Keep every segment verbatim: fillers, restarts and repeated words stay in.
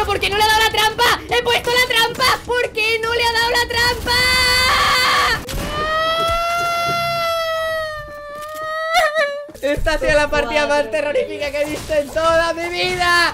¿por qué no le ha dado la trampa? ¡He puesto la trampa! ¿Por qué no le ha dado la trampa? Esta ha sido la partida más terrorífica que he visto en toda mi vida.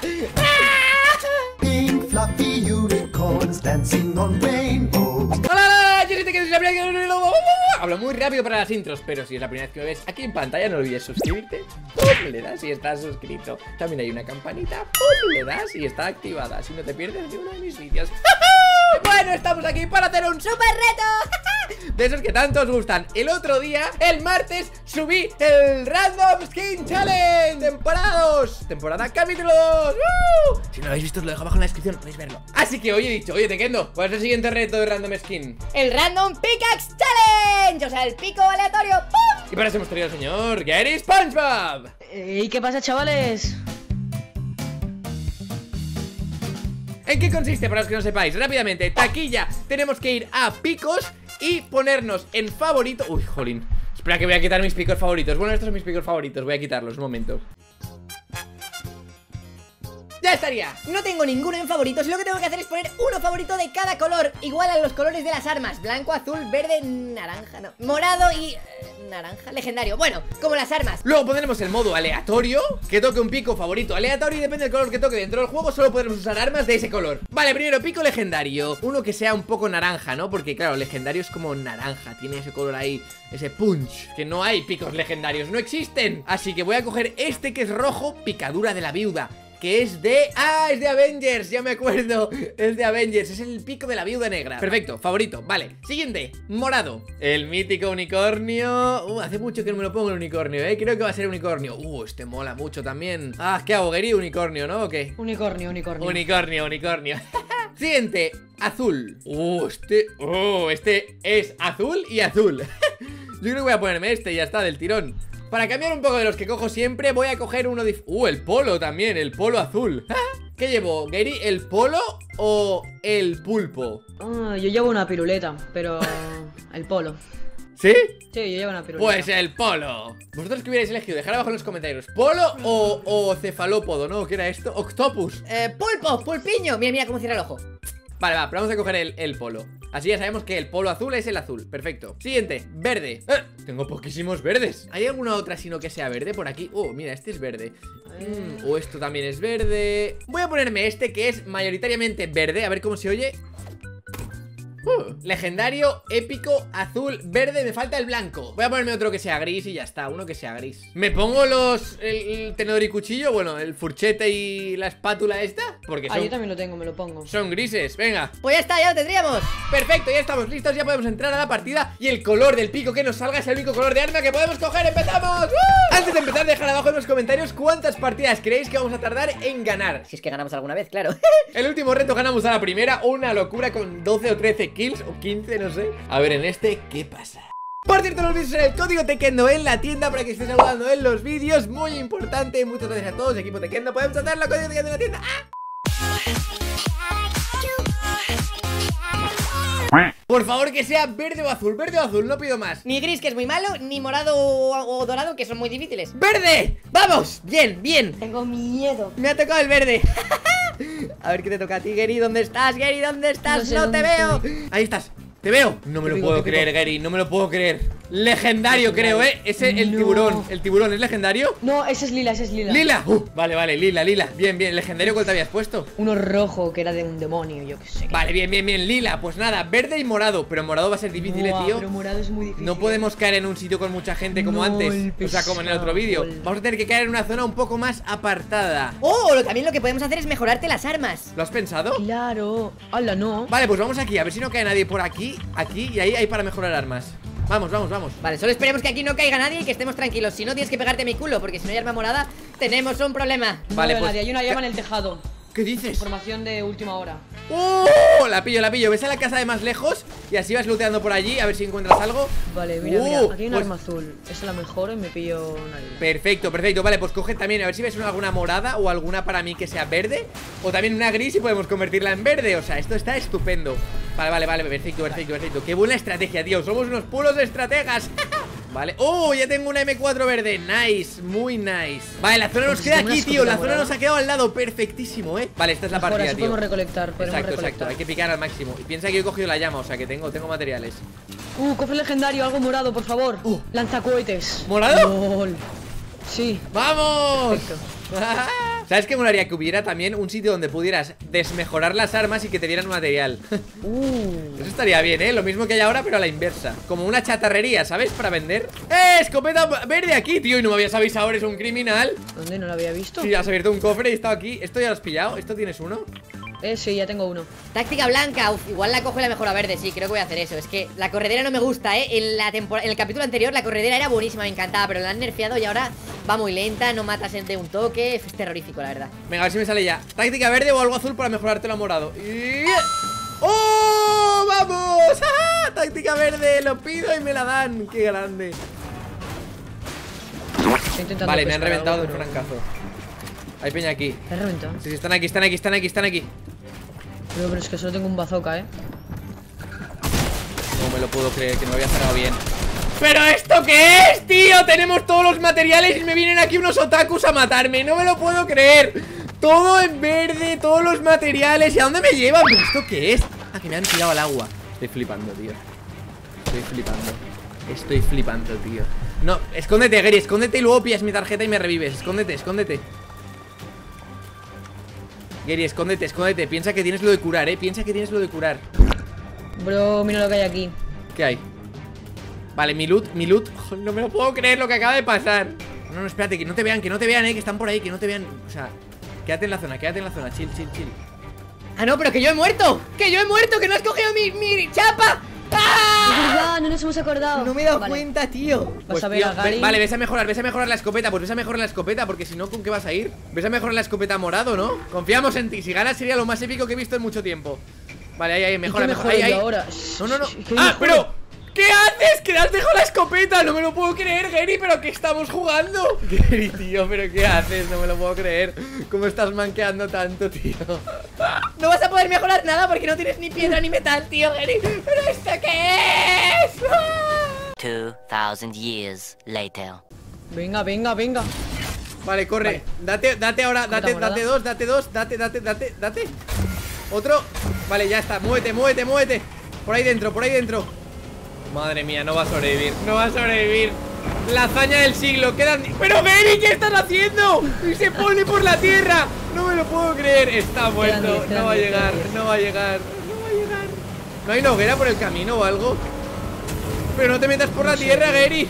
Pink fluffy unicorns dancing on rainbows. ¡Hola! Yo soy Tekken, la primera que... Hablo muy rápido para las intros, pero si es la primera vez que me ves aquí en pantalla, no olvides suscribirte. ¡Pum! Le das si estás suscrito. También hay una campanita. ¡Pum! Le das y está activada. Si no te pierdes ni uno de mis vídeos. Bueno, estamos aquí para hacer un super reto de esos que tanto os gustan. El otro día, el martes, subí el Random Skin Challenge. Temporada dos, temporada capítulo dos. ¡Uh! Si no lo habéis visto, os lo dejo abajo en la descripción, podéis verlo. Así que hoy he dicho, oye, Tekendo, ¿cuál es el siguiente reto de Random Skin? El Random Pickaxe Challenge, o sea, el pico aleatorio. ¡Pum! Y para eso hemos traído al señor Gary SpongeBob. ¿Y qué pasa, chavales? ¿En qué consiste? Para los que no sepáis, rápidamente, taquilla, tenemos que ir a picos y ponernos en favorito. Uy, jolín, espera que voy a quitar mis picos favoritos. Bueno, estos son mis picos favoritos, voy a quitarlos, un momento. Ya estaría. No tengo ninguno en favoritos. Lo que tengo que hacer es poner uno favorito de cada color, igual a los colores de las armas: blanco, azul, verde, naranja, no, morado y... Eh, naranja, legendario. Bueno, como las armas. Luego pondremos el modo aleatorio, que toque un pico favorito aleatorio. Y depende del color que toque dentro del juego, solo podremos usar armas de ese color. Vale, primero pico legendario. Uno que sea un poco naranja, ¿no? Porque claro, legendario es como naranja, tiene ese color ahí, ese punch. Que no hay picos legendarios, no existen. Así que voy a coger este que es rojo, picadura de la viuda, que es de... ¡Ah! Es de Avengers, ya me acuerdo. Es de Avengers, es el pico de la viuda negra. Perfecto, favorito, vale. Siguiente, morado. El mítico unicornio. Uh, hace mucho que no me lo pongo el unicornio, eh. Creo que va a ser unicornio. Uh, este mola mucho también. Ah, ¿qué hago, Gary? Unicornio, ¿no? ¿O qué? Unicornio, unicornio. Unicornio, unicornio. Siguiente, azul. Uh, este... Uh, este es azul y azul. Yo creo que voy a ponerme este y ya está, del tirón. Para cambiar un poco de los que cojo siempre, voy a coger uno de... Uh, el polo también, el polo azul. ¿Qué llevo, Gary? ¿El polo o el pulpo? Ah, yo llevo una piruleta, pero... el polo. ¿Sí? Sí, yo llevo una piruleta. Pues el polo. ¿Vosotros qué hubierais elegido? Dejad abajo en los comentarios. ¿Polo o, o cefalópodo, no? ¿Qué era esto? Octopus. Eh, pulpo, pulpiño. Mira, mira cómo cierra el ojo. Vale, va, pero vamos a coger el, el polo. Así ya sabemos que el polo azul es el azul. Perfecto. Siguiente, verde. ¡Eh! Tengo poquísimos verdes. ¿Hay alguna otra sino que sea verde por aquí? Oh, mira, este es verde. mm, O esto también es verde. Voy a ponerme este que es mayoritariamente verde. A ver cómo se oye. Uh, legendario, épico, azul, verde. Me falta el blanco. Voy a ponerme otro que sea gris y ya está. Uno que sea gris. ¿Me pongo los el, el tenedor y cuchillo? Bueno, el furchete y la espátula esta. Porque son, Ah, yo también lo tengo, me lo pongo. son grises, venga. Pues ya está, ya lo tendríamos. Perfecto, ya estamos listos, ya podemos entrar a la partida. Y el color del pico que nos salga es el único color de arma que podemos coger. ¡Empezamos! ¡Uh! Antes de empezar, dejad abajo en los comentarios cuántas partidas creéis que vamos a tardar en ganar. Si es que ganamos alguna vez, claro. El último reto ganamos a la primera. Una locura con doce o trece kills, o quince, no sé. A ver, en este, ¿qué pasa? Por cierto, no olvides usar el código Tekendo en la tienda para que estés saludando en los vídeos. Muy importante, muchas gracias a todos, equipo Tekendo. Podemos hacerlo, código Tekendo en la tienda. ¡Ah! Por favor, que sea verde o azul, verde o azul, no pido más. Ni gris, que es muy malo, ni morado o, o dorado, que son muy difíciles. ¡Verde! ¡Vamos! Bien, bien. Tengo miedo. Me ha tocado el verde. A ver qué te toca a ti, Gary. ¿Dónde estás, Gary? ¿Dónde estás? No sé No dónde te veo. estoy. Ahí estás. ¿Te veo? No me Te lo pico, puedo te pico. creer, Gary. No me lo puedo creer. Legendario, creo, ¿eh? Ese, el No. tiburón. El tiburón, ¿es legendario? No, ese es lila, ese es lila. ¡Lila! Uh, vale, vale, lila, lila. Bien, bien. ¿Legendario cuál te habías puesto? Uno rojo que era de un demonio, yo qué sé. Vale, bien, bien, bien. Lila, pues nada, verde y morado. Pero morado va a ser difícil, Buah, eh, tío. pero morado es muy difícil. No podemos caer en un sitio con mucha gente como No, antes. el O sea, como en el otro pesado, vídeo. el- Vamos a tener que caer en una zona un poco más apartada. Oh, lo, también lo que podemos hacer es mejorarte las armas. ¿Lo has pensado? Claro. Hala, no. Vale, pues vamos aquí, a ver si no cae nadie por aquí. Aquí y ahí hay para mejorar armas. Vamos, vamos, vamos. Vale, solo esperemos que aquí no caiga nadie y que estemos tranquilos. Si no, tienes que pegarte mi culo, porque si no hay arma morada, tenemos un problema. No Vale, veo pues- nadie. Hay una llama en el tejado. ¿Qué dices? Información de última hora. ¡Oh! La pillo, la pillo. Ves a la casa de más lejos y así vas looteando por allí a ver si encuentras algo. Vale, mira, Uh, mira. Aquí hay un pues- arma azul. Esa la mejoro y me pillo una lila. Perfecto, perfecto. Vale, pues coge también, a ver si ves una, alguna morada o alguna para mí que sea verde. O también una gris y podemos convertirla en verde. O sea, esto está estupendo. Vale, vale, vale, perfecto, perfecto, perfecto. Qué buena estrategia, tío. Somos unos puros estrategas. Vale, oh, ya tengo una eme cuatro verde. Nice, muy nice. Vale, la zona nos Pues queda tengo una aquí, tío. La escopeta zona morada. nos ha quedado al lado. Perfectísimo, eh. Vale, esta es la Mejor, partida, así tío. podemos recolectar, podemos Exacto, recolectar. exacto. Hay que picar al máximo. Y piensa que yo he cogido la llama, o sea que tengo, tengo materiales. Uh, cofre legendario, algo morado, por favor. Uh. Lanzacohetes. ¿Morado? Lol. Sí. ¡Vamos! Perfecto. ¿Sabes qué molaría? Que hubiera también un sitio donde pudieras desmejorar las armas y que te dieran material. Uh. Eso estaría bien, ¿eh? Lo mismo que hay ahora, pero a la inversa. Como una chatarrería, ¿sabes? Para vender. ¡Eh! Escopeta verde aquí, tío. Y no me habías avisado, eres un criminal. ¿Dónde? ¿No lo había visto? Sí, has abierto un cofre y he estado aquí. ¿Esto ya lo has pillado? ¿Esto tienes uno? Eh, sí, ya tengo uno. Táctica blanca, uf, igual la cojo y la mejora verde, sí, creo que voy a hacer eso. Es que la corredera no me gusta, eh. En la temporada, en el capítulo anterior la corredera era buenísima, me encantaba, pero la han nerfeado y ahora va muy lenta, no matas de un toque, es terrorífico, la verdad. Venga, a ver si me sale ya. Táctica verde o algo azul para mejorártelo a morado. Y... ¡oh! ¡Vamos! ¡Ah! Táctica verde, lo pido y me la dan. ¡Qué grande! Estoy intentando Vale, me han pescar reventado de algo, un pero- francazo. Hay peña aquí. ¿Te has reventado? Sí, sí, están aquí, están aquí, están aquí, están aquí. Pero, pero es que solo tengo un bazooka, eh. No me lo puedo creer, que no lo había cerrado bien. ¿Pero esto qué es, tío? Tenemos todos los materiales y me vienen aquí unos otakus a matarme. No me lo puedo creer. Todo en verde, todos los materiales. ¿Y a dónde me llevan? ¿Pero esto qué es? Ah, que me han tirado al agua. Estoy flipando, tío. Estoy flipando. Estoy flipando, tío. No, escóndete, Gary, escóndete y luego pillas mi tarjeta y me revives. Escóndete, escóndete. Gary, escóndete, escóndete. Piensa que tienes lo de curar, eh. Piensa que tienes lo de curar. Bro, mira lo que hay aquí. ¿Qué hay? Vale, mi loot, mi loot. Oh, no me lo puedo creer lo que acaba de pasar. No, no, espérate, que no te vean, que no te vean, eh. Que están por ahí, que no te vean. O sea, quédate en la zona, quédate en la zona. Chill, chill, chill. Ah, no, pero que yo he muerto, que yo he muerto, que no has cogido mi, mi chapa. ¡Ah! Es verdad, no nos hemos acordado. No me he dado Vale. cuenta, tío. Vas Pues, a ver tío, a Gary. ve- Vale, ves a mejorar, ves a mejorar la escopeta. Pues ves a mejorar la escopeta, porque si no, ¿con qué vas a ir? Ves a mejorar la escopeta morado, ¿no? Confiamos en ti, si ganas sería lo más épico que he visto en mucho tiempo. Vale, ahí, ahí, mejora, ¿Y qué mejora, mejoro ahí, yo ahí. ahora? No, no, no. ¿Qué ¡Ah, mejoro? pero! ¿Qué haces? ¡Que le has dejado la escopeta! No me lo puedo creer, Gary, pero ¿qué estamos jugando? Gary, tío, pero ¿qué haces? No me lo puedo creer. ¿Cómo estás manqueando tanto, tío? No vas a poder mejorar nada porque no tienes ni piedra ni metal, tío, Gary. ¿Pero esto qué es? ¡Ah! Two thousand years later. Venga, venga, venga. Vale, corre. Vale. Date, date ahora, Escopeta date, morada. date dos, date dos, date, date, date, date. Otro. Vale, ya está. Muévete, muévete, muévete. Por ahí dentro, por ahí dentro. Madre mía, no va a sobrevivir. No va a sobrevivir. La hazaña del siglo. Quedan. ¡Pero Gary, qué estás haciendo! Y se pone por la tierra. No me lo puedo creer. Está muerto. diez, quedan No va a diez, llegar, quedan diez. no va a llegar. No va a llegar. ¿No hay una hoguera por el camino o algo? Pero no te metas por la tierra, Gary.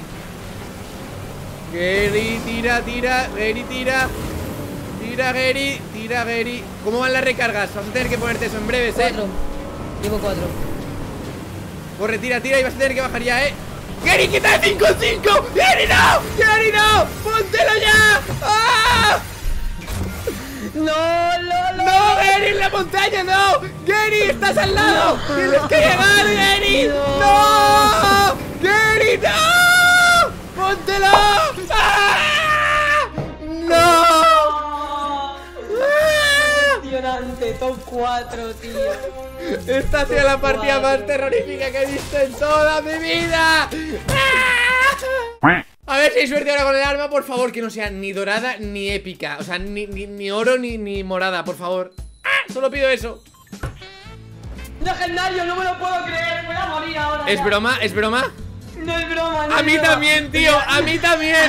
Gary, tira, tira. Gary, tira. Tira, Gary. Tira, Gary. ¿Cómo van las recargas? Vas a tener que ponerte eso en breves, eh. Cuatro. Llevo cuatro. Corre, tira, tira y vas a tener que bajar ya, eh. ¡Gary, quita el cinco cinco! ¡Gary, no! ¡Gary, no! ¡Póntelo ya! ¡Ah! No, no, no. ¡No, Gary, en la montaña, no! ¡Gary, estás al lado! ¡Tienes que llegar, Gary! No. ¡No! ¡Gary, no! ¡Póntelo! ¡Ah! ¡No! ¡Ah! Impresionante, top cuatro, tío. Esta ha sido la partida más terrorífica que he visto en toda mi vida. ¡Ah! A ver si hay suerte ahora con el arma, por favor, que no sea ni dorada ni épica. O sea, ni, ni, ni oro ni, ni morada, por favor. ¡Ah! Solo pido eso. Legendario, no me lo puedo creer. Voy a morir ahora. ¿Es ya. broma? ¿Es broma? No es broma, no A es mí broma. también, tío, a mí también.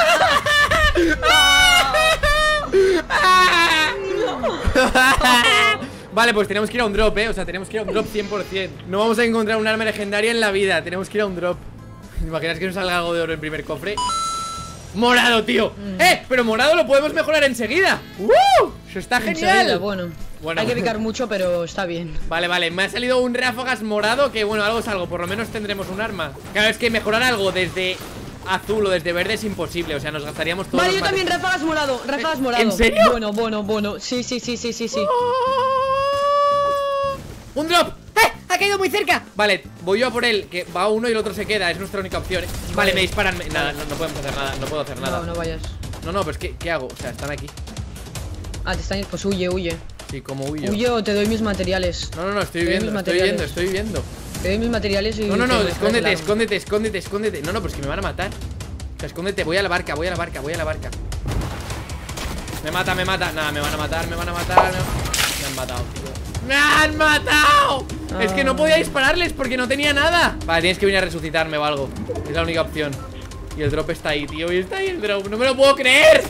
Vale, pues tenemos que ir a un drop, eh. O sea, tenemos que ir a un drop cien por cien. No vamos a encontrar un arma legendaria en la vida. Tenemos que ir a un drop. ¿Te imaginas que nos salga algo de oro en primer cofre? ¡Morado, tío! ¡Eh! Pero morado lo podemos mejorar enseguida. ¡Uh! ¡Eso está Enseguida, genial! bueno. Bueno. Hay que picar mucho, pero está bien. Vale, vale, me ha salido un ráfagas morado. Que bueno, algo es algo, por lo menos tendremos un arma. Claro, es que mejorar algo desde azul o desde verde es imposible. O sea, nos gastaríamos todos Vale, los yo también, mate- ráfagas morado, ráfagas ¿En morado. serio? Bueno, bueno, bueno. Sí, sí, sí, sí, sí, sí. ¡Un drop! ¡Eh! ¡Ha caído muy cerca! Vale, voy yo a por él, que va uno y el otro se queda. Es nuestra única opción, ¿eh? Vale, Vale. me disparan. me- Nada, no, no podemos hacer nada, no puedo hacer nada. No, no vayas. No, no, pues ¿qué, ¿qué hago? O sea, están aquí. Ah, te están. Pues huye, huye. Sí, como huyo. Huye o te doy mis materiales. No, no, no, estoy Te doy viendo, mis estoy viendo, materiales. estoy viendo. Te doy mis materiales y... No, no, no, te mejoras el escóndete, arma. escóndete, escóndete, escóndete. No, no, pues que me van a matar. O sea, escóndete, voy a la barca, voy a la barca, voy a la barca. Me mata, me mata. Nada, me van a matar, me van a matar. Me, me han matado, tío. ¡Me han matado! Ah. Es que no podía dispararles porque no tenía nada. Vale, tienes que venir a resucitarme o algo. Es la única opción. Y el drop está ahí, tío. Y está ahí el drop. ¡No me lo puedo creer!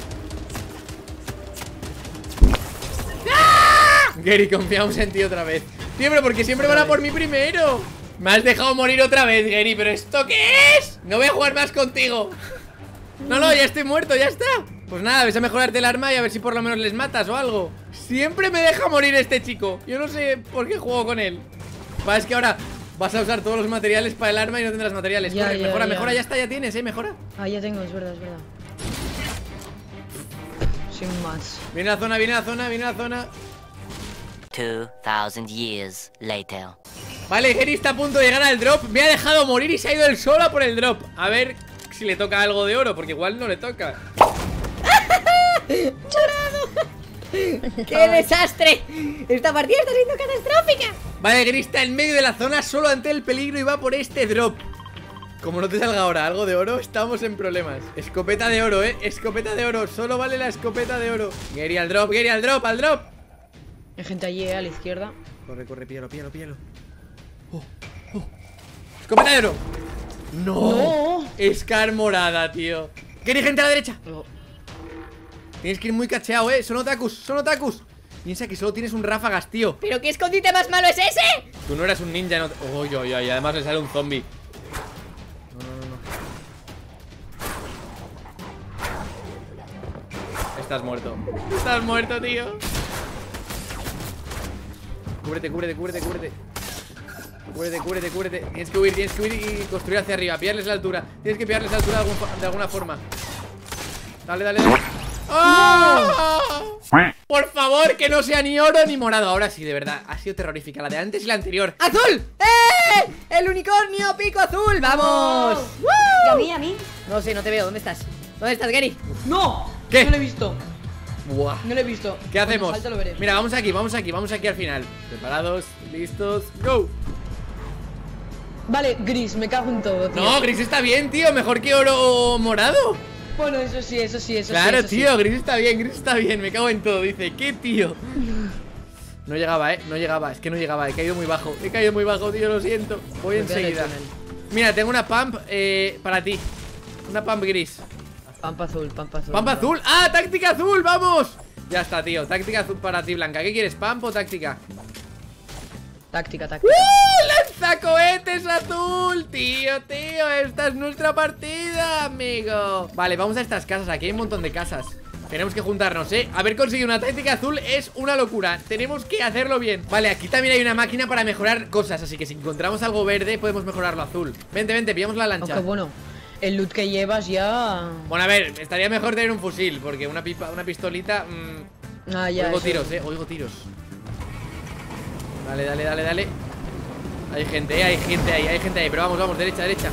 ¡Ah! Gary, confiamos en ti otra vez. Tío, pero porque siempre van a por mí primero. Me has dejado morir otra vez, Gary. ¿Pero esto qué es? No voy a jugar más contigo. No, no, ya estoy muerto, ya está. Pues nada, ves a mejorarte el arma y a ver si por lo menos les matas o algo. Siempre me deja morir este chico. Yo no sé por qué juego con él. Va, es que ahora vas a usar todos los materiales para el arma y no tendrás materiales. Ya, Corre, ya, mejora, ya. mejora, ya está, ya tienes, eh, mejora. Ah, ya tengo, es verdad, es verdad. Sin más. Viene a la zona, viene a la zona, viene a la zona. Two thousand years later. Vale, Gary está a punto de llegar al drop. Me ha dejado morir y se ha ido él solo a por el drop. A ver si le toca algo de oro, porque igual no le toca. ¡Qué desastre! Esta partida está siendo catastrófica. Vale, Gary está en medio de la zona solo ante el peligro y va por este drop. Como no te salga ahora algo de oro, estamos en problemas. Escopeta de oro, eh, escopeta de oro. Solo vale la escopeta de oro. Gary al drop, Gary al drop, al drop. Hay gente allí, eh, a la izquierda. Corre, corre, píllalo, píllalo, píllalo. Oh, oh. Escopeta de oro. No, No. Scar morada, tío. Gary, gente a la derecha. Oh, Tienes que ir muy cacheado, eh. Son otakus, son otakus. Piensa que solo tienes un ráfagas, tío. ¿Pero qué escondite más malo es ese? Tú no eras un ninja, no. Uy, uy, uy. Además le sale un zombie. No, no, no, no. Estás muerto. Estás muerto, tío. Cúbrete, cúbrete, cúbrete, cúbrete. Cúbrete, cúbrete, cúbrete. Tienes que huir, tienes que huir y construir hacia arriba. Pillarles la altura. Tienes que pillarles la altura de, algún, de alguna forma. Dale, dale, dale. ¡Oh! Por favor, que no sea ni oro ni morado. Ahora sí, de verdad, ha sido terrorífica. La de antes y la anterior. ¡Azul! ¡Eh! ¡El unicornio pico azul! ¡Vamos! ¡Woo! ¿Y a mí, a mí? No sé, no te veo. ¿Dónde estás? ¿Dónde estás, Gary? ¡No! ¿Qué? No lo he visto. Buah. No lo he visto. ¿Qué Cuando hacemos? salte lo veré. Mira, vamos aquí, vamos aquí, vamos aquí al final. Preparados, listos, go. Vale, gris, me cago en todo, tío. No, gris está bien, tío. Mejor que oro morado. Bueno, eso sí, eso sí, eso Claro, sí. eso tío, sí. gris está bien, gris está bien. Me cago en todo, dice. ¿Qué, tío? No llegaba, eh, no llegaba, es que no llegaba. He caído muy bajo, he caído muy bajo, tío, lo siento. Voy Me queda en el enseguida. túnel. Mira, tengo una pump eh, para ti. Una pump gris. Pampa azul, pampa azul. Pump azul. ¡Ah, táctica azul! ¡Vamos! Ya está, tío, táctica azul para ti, Blanca. ¿Qué quieres, pump o táctica? Táctica, táctica. ¡Uh! ¡Lanzacohetes azul! Tío, tío, esta es nuestra partida, amigo. Vale, vamos a estas casas, aquí hay un montón de casas. Tenemos que juntarnos, ¿eh? Haber conseguido una táctica azul es una locura. Tenemos que hacerlo bien. Vale, aquí también hay una máquina para mejorar cosas. Así que si encontramos algo verde, podemos mejorarlo azul. Vente, vente, pillamos la lancha. Aunque bueno, el loot que llevas ya... Bueno, a ver, estaría mejor tener un fusil. Porque una pipa, una pistolita mmm, Ah, ya. Oigo eso. tiros, eh, oigo tiros. Dale, dale, dale, dale. Hay gente, eh, hay gente ahí, hay gente ahí. Pero vamos, vamos, derecha, derecha.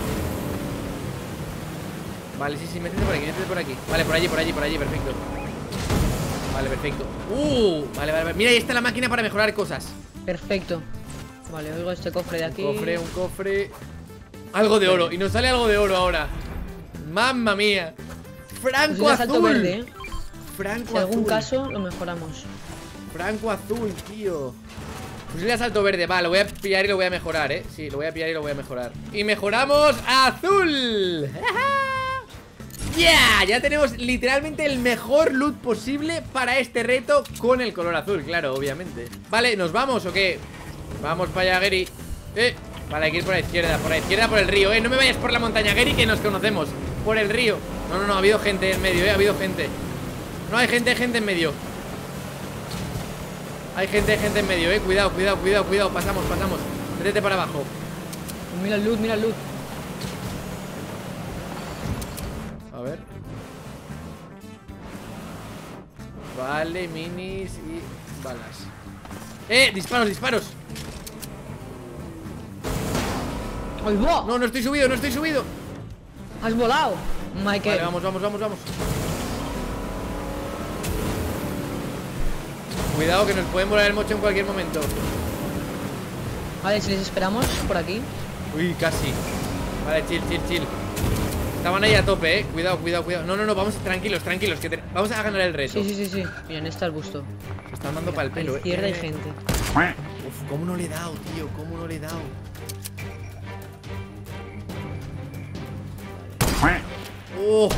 Vale, sí, sí, métete por aquí, métete por aquí. Vale, por allí, por allí, por allí, perfecto. Vale, perfecto. Uh, vale, vale, vale. Mira, ahí está la máquina para mejorar cosas. Perfecto. Vale, oigo este cofre de aquí. Un cofre, un cofre. Algo de oro, y nos sale algo de oro ahora. Mamma mía. Franco Pues un salto azul. verde, ¿eh? Franco Si algún azul. caso, lo mejoramos. Franco azul, tío. Fusil de asalto verde, va, lo voy a pillar y lo voy a mejorar, eh. Sí, lo voy a pillar y lo voy a mejorar. Y mejoramos a azul. ¡Ya! Yeah, ya tenemos literalmente el mejor loot posible para este reto con el color azul, claro, obviamente. Vale, ¿nos vamos o qué? Vamos para allá, Gary. Eh, vale, hay que ir por la izquierda, por la izquierda, por el río, eh. No me vayas por la montaña, Gary, que nos conocemos. Por el río. No, no, no, ha habido gente en medio, eh. Ha habido gente. No, hay gente, hay gente en medio. Hay gente, hay gente en medio, eh. Cuidado, cuidado, cuidado, cuidado. Pasamos, pasamos. Métete para abajo. Mira el loot, mira el loot. A ver. Vale, minis y balas. ¡Eh! ¡Disparos, disparos! ¡Ay, va! No, no estoy subido, no estoy subido. ¡Has volado! Mike. Vale, vamos, vamos, vamos, vamos. Cuidado que nos pueden volar el mocho en cualquier momento. Vale, si les esperamos por aquí. Uy, casi. Vale, chill, chill, chill. Estaban ahí a tope, eh. Cuidado, cuidado, cuidado. No, no, no, vamos tranquilos, tranquilos. Que te... Vamos a ganar el reto. Sí, sí, sí, sí. Miren, está el busto. Se están dando para el A pelo, la eh. izquierda hay Eh. gente. Uf, cómo no le he dado, tío. Cómo no le he dado. Oh,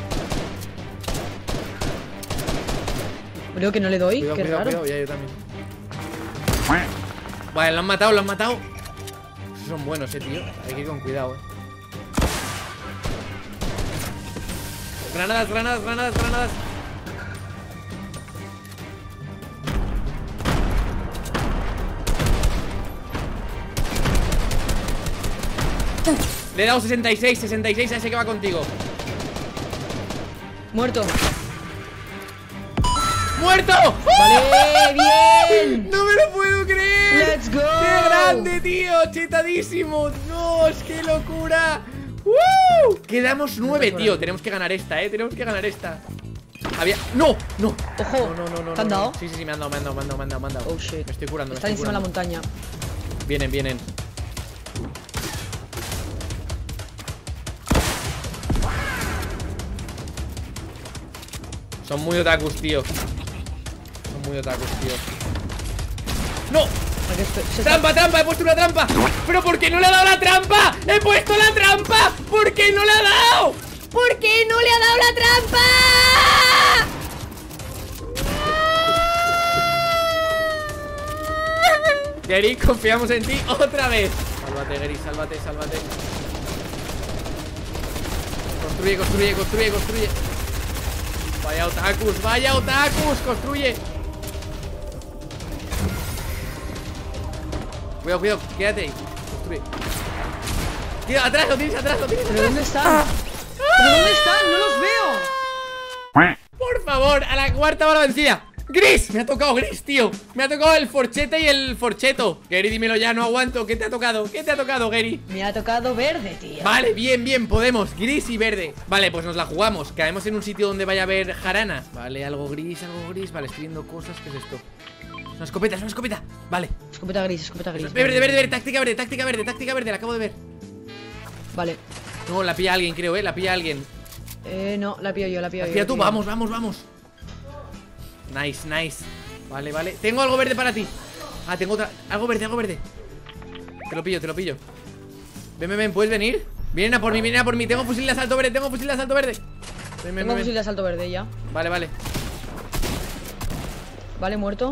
Creo que no le doy, cuidado, qué cuidado, raro. cuidado. Ya, yo también. Vale, lo han matado, lo han matado. Esos son buenos, eh, tío. Hay que ir con cuidado, eh. Granadas, granadas, granadas, granadas. Le he dado sesenta y seis, sesenta y seis a ese que va contigo. Muerto. ¡Muerto! Vale, bien. ¡No me lo puedo creer! Let's go. ¡Qué grande, tío! ¡Chetadísimo! ¡Dios, qué locura! ¡Woo! Quedamos nueve, tío. Tenemos que ganar esta, eh. Tenemos que ganar esta. Había... ¡No! ¡No! Ojo. No, no, no, no. ¿Te han no, dado? no. Sí, sí, sí, me han dado, me han dado, me han dado, me han dado, me han dado. Oh shit. Me estoy curando, me Están estoy encima de la curando. montaña. Vienen, vienen. Son muy otakus, tío. Son muy otakus, tío. ¡No! Aquí estoy- se está- ¡Trampa, trampa! ¡He puesto una trampa! ¿Pero por qué no le ha dado la trampa? ¡He puesto la trampa! ¿Por qué no le ha dado? ¿Por qué no le ha dado la trampa? Gary, confiamos en ti otra vez. Sálvate, Gary, sálvate, sálvate. Construye, construye, construye, construye. Vaya otakus, vaya otakus, construye. Cuidado, cuidado, quédate ahí. Construye. Tío, atrás, lo tienes atrás, lo tienes ¿Pero atrás. dónde están? ¿Pero dónde están? No los veo. Por favor, a la cuarta bala vencida. Gris, me ha tocado Gris, tío. Me ha tocado el forchete y el forcheto. Gary, dímelo ya, no aguanto. ¿Qué te ha tocado? ¿Qué te ha tocado, Gary? Me ha tocado verde, tío. Vale, bien, bien, podemos. Gris y verde. Vale, pues nos la jugamos. Caemos en un sitio donde vaya a haber jarana. Vale, algo gris, algo gris. Vale, estoy viendo cosas. ¿Qué es esto? Es una escopeta, es una escopeta. Vale. Escopeta gris, escopeta gris. Verde, verde, verde, táctica verde, táctica verde, táctica verde. La acabo de ver. Vale. No, la pilla alguien, creo, eh. La pilla alguien. Eh, no, la pillo yo, la pillo La yo. pilla la tú, pillo yo. vamos, vamos, vamos. Nice, nice. Vale, vale. Tengo algo verde para ti. Ah, tengo otra. Algo verde, algo verde. Te lo pillo, te lo pillo. Ven, ven, ven, ¿puedes venir? Vienen a por mí, vienen a por mí. Tengo fusil de asalto verde, tengo fusil de asalto verde. Ven, ven, Tengo ven, fusil ven. de asalto verde ya. Vale, vale. Vale, muerto.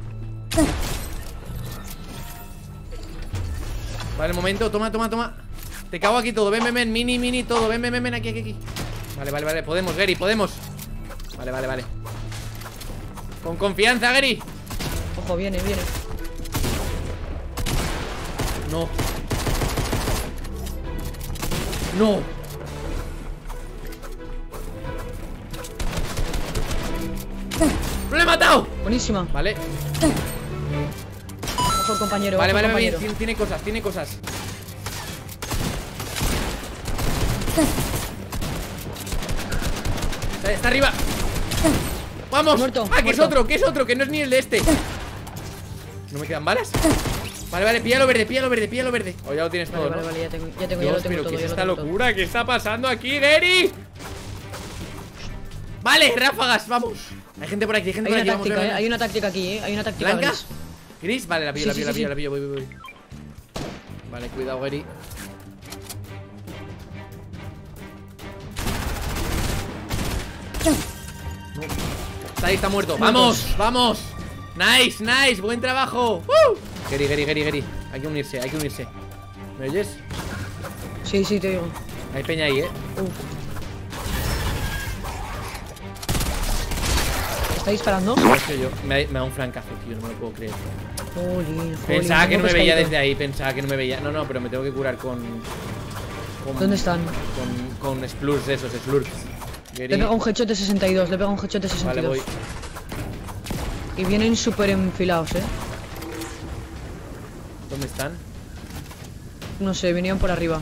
Vale, un momento, toma, toma, toma. Te cago aquí todo, ven, ven, ven, mini, mini, todo. Ven, ven, ven, ven, aquí, aquí, aquí. Vale, vale, vale, podemos, Gary, podemos. Vale, vale, vale. Con confianza, Gary. Ojo, viene, viene. No. No. ¡Lo he matado! Buenísima. Vale, Mejor compañero. vale, ojo, vale, vale, compañero. tiene, tiene cosas, tiene cosas. Está, está arriba. ¡Vamos! Muerto, ¡Ah, que es muerto. otro! Que es otro! Que no es ni el de este. ¿No me quedan balas? Vale, vale, píllalo verde, píllalo verde, píllalo verde. O ya lo tienes todo, Vale, vale, ¿no? vale, ya tengo, ya tengo, ya Dios, lo tengo pero todo. ¿qué es ya lo esta tengo todo. locura? ¿Qué está pasando aquí, Gary? Vale, ráfagas, vamos. Hay gente por aquí, hay gente Hay por una aquí. vamos, táctica, ven, eh. ven. Hay una táctica aquí, eh. Hay una táctica ¿Blanca? gris. ¿Gris? Vale, la pillo, Sí, la sí, pillo, la sí, pillo, sí. la pillo, voy, voy, voy. Vale, cuidado, Gary. No. Está ahí, está muerto. ¡Vamos! ¡Vamos! ¡Nice, nice! ¡Buen trabajo! ¡Uh! Gary, Gary, Gary, Gary. Hay que unirse, hay que unirse. ¿Me oyes? Sí, sí, te digo. Hay peña ahí, ¿eh? Uf. ¿Está disparando? Es que yo, me, ha- me da un francazo, tío, no me lo puedo creer. Jolín, jolín, Pensaba que no tengo me veía pescadito. desde ahí, pensaba que no me veía. No, no, pero me tengo que curar con. con ¿Dónde están? Con, con splurts esos, splurts. Le pega un headshot de sesenta y dos, le pega un headshot de sesenta Vale, y dos. voy. Y vienen súper enfilados, eh. ¿Dónde están? No sé, venían por arriba.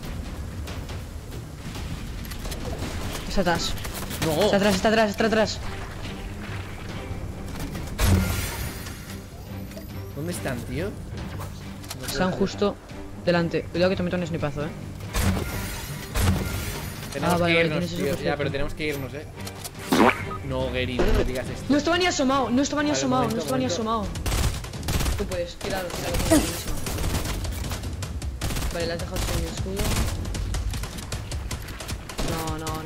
Está atrás. No. Está atrás, está atrás, está atrás. ¿Dónde están, tío? Están justo delante. Cuidado que te meto un snipazo, eh. Tenemos Ah, vale, que vale, irnos, tienes eso tío. Ya, perfecto. pero tenemos que irnos, eh. No, Gary, no me digas esto. No estaba ni asomado, no estaba ni Vale, asomado, momento, no estaba ni momento. asomado. Tú puedes, tíralo, tíralo, tíralo, buenísimo. Vale, le has dejado sin escudo. No, no,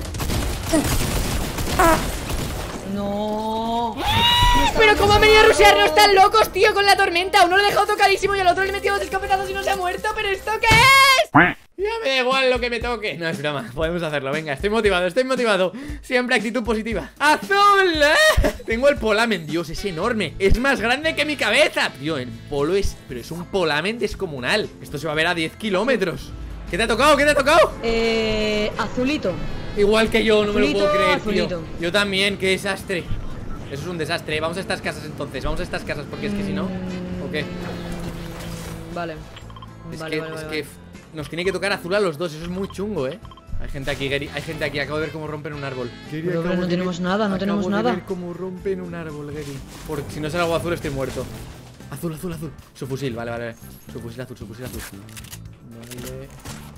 no, no. No. Pero cómo han venido a rushearnos tan locos, tío, con la tormenta. Uno lo he dejado tocadísimo y al otro le he metido dos escopetazos y no se ha muerto. ¿Pero esto qué es? Ya me da igual lo que me toque. No, es broma, podemos hacerlo, venga, estoy motivado, estoy motivado. Siempre actitud positiva. ¡Azul! ¿Eh? Tengo el polamen, Dios, es enorme. Es más grande que mi cabeza. Tío, el polo es... pero es un polamen descomunal. Esto se va a ver a diez kilómetros. ¿Qué te ha tocado? ¿Qué te ha tocado? Eh... Azulito. Igual que yo, no me lo Azulito, puedo creer, azulito. tío. Yo también, qué desastre. Eso es un desastre. Vamos a estas casas entonces, vamos a estas casas, porque es que si no... ¿O qué? Vale. Es Vale, que, vale, es vale, que vale. nos tiene que tocar azul a los dos, eso es muy chungo, eh. Hay gente aquí, Gary, hay gente aquí, acabo de ver cómo rompen un árbol. Gary, Pero, acabo bro, no de tenemos ver- nada, no acabo tenemos de nada. ver cómo rompen un árbol, Gary. Porque si no es algo azul estoy muerto. Azul, azul, azul. Su fusil, vale, vale, vale. Su fusil azul, su fusil azul. Vale.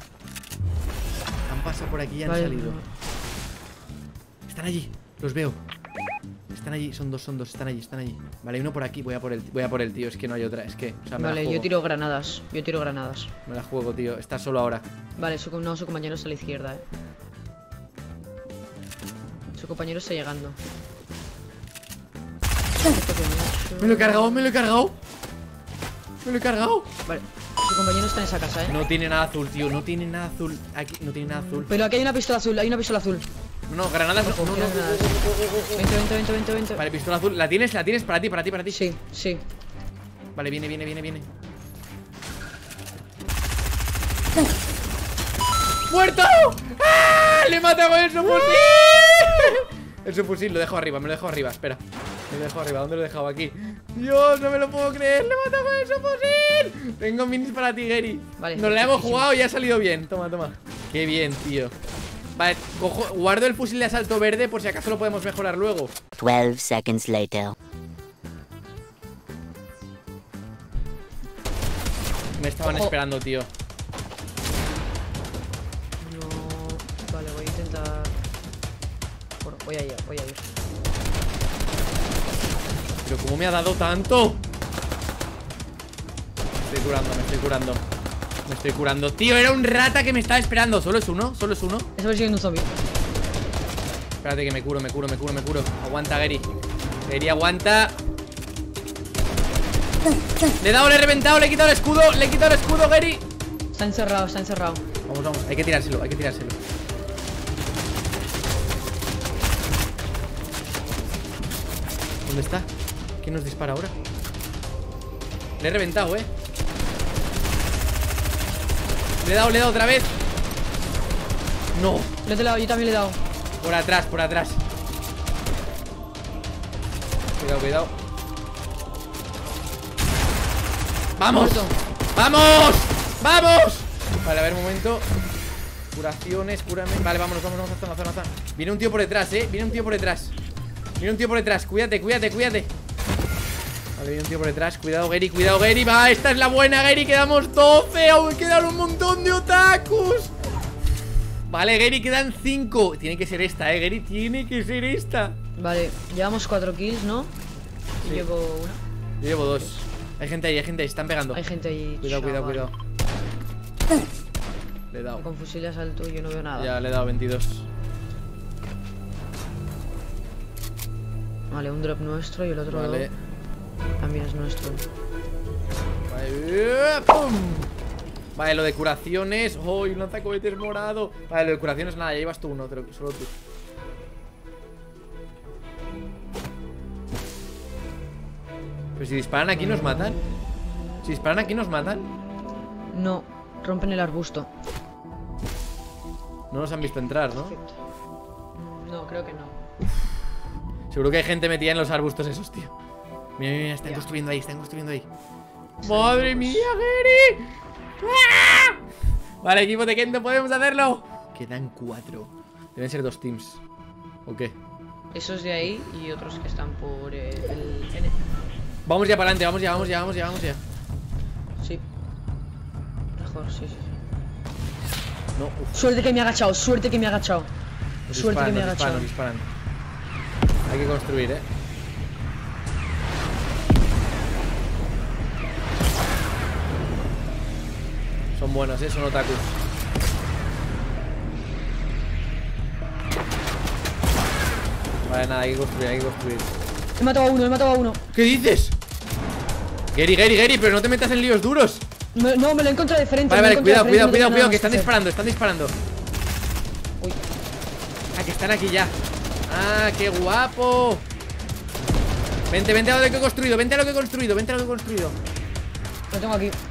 Han pasado por aquí y han Vale. salido. Están allí, los veo. Están allí, son dos, son dos, están allí, están allí. Vale, hay uno por aquí, voy a por el, voy a por el tío, es que no hay otra, es que, o sea, me la Vale, juego. yo tiro granadas. Yo tiro granadas. Me la juego, tío, está solo ahora. Vale, su, no, su compañero está a la izquierda, eh. Su compañero está llegando. Me lo he cargado, me lo he cargado. Me lo he cargado. Vale, su compañero está en esa casa, eh. No tiene nada azul, tío, no tiene nada azul. Aquí no tiene nada azul. Pero aquí hay una pistola azul, hay una pistola azul. No, no, granadas no, no, no. Tira granadas. Vente, vente, vente, vente, vente. Vale, pistola azul, la tienes, la tienes para ti, para ti, para ti. Sí, sí. Vale, viene, viene, viene, viene. ¡Muerto! ¡Ah! ¡Le he matado con el subfusil! El subfusil lo dejo arriba, me lo dejo arriba, espera. Me lo dejo arriba, ¿dónde lo he dejado? Aquí. Dios, no me lo puedo creer, le he matado con el subfusil. Tengo minis para ti, Gary. Vale, Nos la hemos perfectísimo. jugado y ha salido bien. Toma, toma. Qué bien, tío. Vale, cojo, guardo el fusil de asalto verde por si acaso lo podemos mejorar luego. Twelve seconds later. Me estaban Ojo. esperando, tío. No. Vale, voy a intentar. Bueno, voy a ir, voy a ir. Pero ¿cómo me ha dado tanto? Me estoy curando, me estoy curando. Me estoy curando. Tío, era un rata que me estaba esperando. ¿Solo es uno? ¿Solo es uno? Está persiguiendo un zombie. Espérate que me curo, me curo, me curo, me curo. Aguanta, Gary. Gary, aguanta. Le he dado, le he reventado, le he quitado el escudo. Le he quitado el escudo, Gary. Está encerrado, está encerrado. Vamos, vamos, hay que tirárselo, hay que tirárselo. ¿Dónde está? ¿Quién nos dispara ahora? Le he reventado, eh. Le he dado, le he dado otra vez. No, Le he dado, yo también le he dado. por atrás, por atrás. Cuidado, cuidado. ¡Vamos! Muerto. ¡Vamos! ¡Vamos! Vale, a ver, un momento. Curaciones, cúrame. Vale, vámonos, vámonos, zona, zona, zona. Viene un tío por detrás, eh. Viene un tío por detrás. Viene un tío por detrás. Cuídate, cuídate, cuídate. Vale, viene un tío por detrás. Cuidado, Gary, cuidado, Gary. Va, esta es la buena, Gary. Quedamos doce. Aún quedan un montón de otakus. Vale, Gary, quedan cinco. Tiene que ser esta, eh, Gary. Tiene que ser esta. Vale, llevamos cuatro kills, ¿no? Y Sí. llevo una. Yo llevo dos. Hay gente ahí, hay gente ahí. Están pegando. Hay gente ahí. Cuidado, cuidado, chaval. cuidado. Le he dado. Con fusil de asalto yo no veo nada. Ya le he dado veintidós. Vale, un drop nuestro y el otro Vale. también es nuestro. Vale. ¡Pum! Vale, lo de curaciones. ¡Oh! Y un lanzacohetes morado. Vale, lo de curaciones nada, ya llevas tú uno, pero solo tú. Pero si disparan aquí nos matan. Si disparan aquí nos matan. No, rompen el arbusto. No nos han visto entrar, ¿no? Mm, No, creo que no. Seguro que hay gente metida en los arbustos esos, tío. Mira, mira, mira, están Ya. construyendo ahí, están construyendo ahí. ¡Madre mía, Gary! ¡Ah! Vale, equipo de Kendo, podemos hacerlo. Quedan cuatro. Deben ser dos teams. ¿O qué? Esos de ahí y otros que están por eh, el N. Vamos ya para adelante, vamos ya, vamos ya, vamos ya, vamos ya. Sí. mejor, sí, sí, sí. No, uf, Suerte que me ha agachado, suerte que me ha agachado. nos Suerte que disparan, me ha nos disparan, agachado. nos disparan. Hay que construir, eh. Son buenos, eh, son otakus. Vale, nada, hay que construir, hay que construir. He matado a uno, he matado a uno. ¿Qué dices? Gary, Gary, Gary, pero no te metas en líos duros. Me- no, me lo he encontrado de frente. Vale, me lo he vale, cuidado, encontrado de cuidado, frente, cuidado, no cuidado, tengo que nada están más hacer. disparando, están disparando. Uy. Ah, que están aquí ya. Ah, qué guapo. Vente, vente a lo que he construido, vente a lo que he construido, vente a lo que he construido. Lo tengo aquí.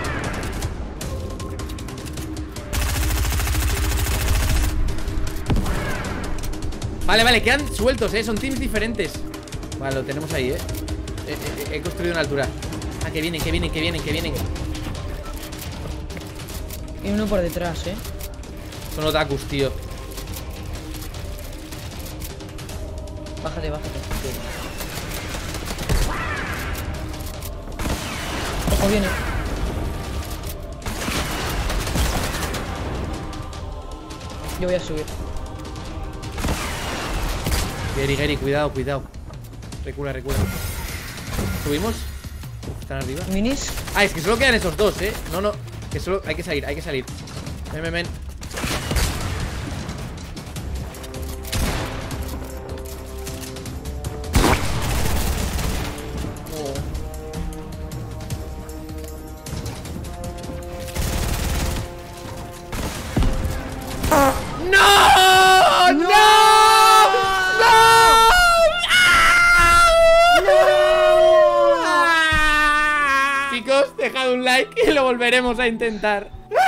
Vale, vale, quedan sueltos, eh, son teams diferentes. Vale, lo tenemos ahí, eh. Eh, eh, eh, He construido una altura. Ah, que vienen, que vienen, que vienen, que vienen. Y uno por detrás, eh. Son otakus, tío. Bájate, bájate. Ojo, viene. Yo voy a subir. Gary, Gary, cuidado, cuidado. Recula, recula. ¿Subimos? Uf, están arriba. Minis. Ah, es que solo quedan esos dos, eh. No, no, que solo hay que salir, hay que salir. Ven, ven, ven. ¡No! ¡No! ¡No! Chicos, dejad un like y lo volveremos a intentar.